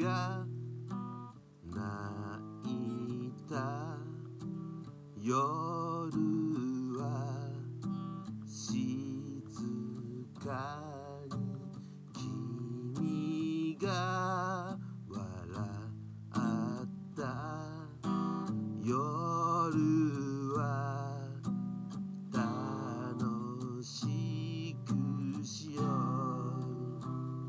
が泣いた夜は静かに君が笑った夜は楽しくしよう。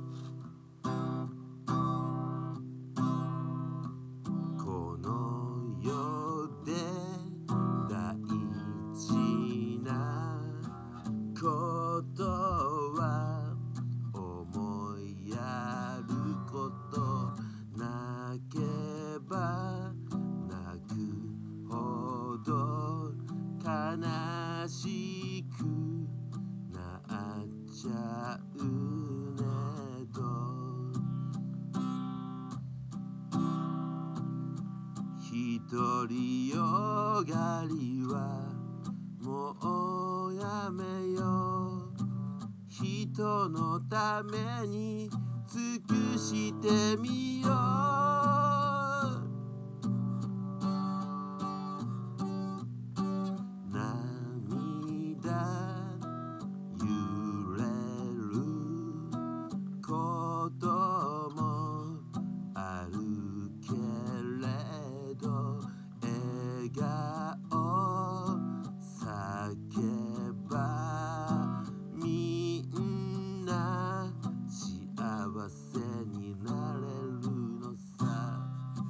この世で大事なことは思いやることなければ泣くほど悲しくなっちゃうねと独りよがりはもうやめよう。人のために尽くしてみよう。涙揺れることもあるけれど笑顔叫ばみんな幸せになれるのさ。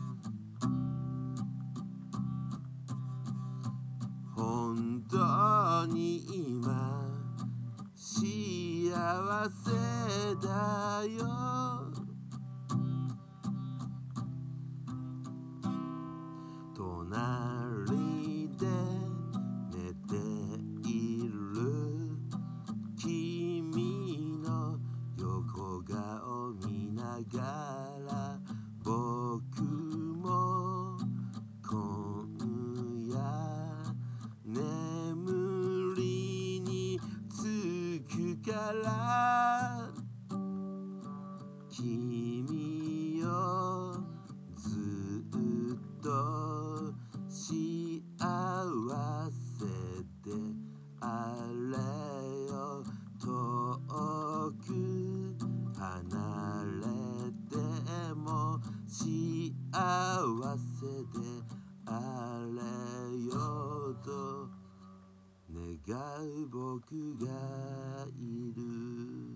本当に今幸せだよ。隣で寝ている君の横顔見ながら僕も今夜眠りにつくから君よずっと幸せであれよ。遠く離れても幸せであれよと願う僕がいる。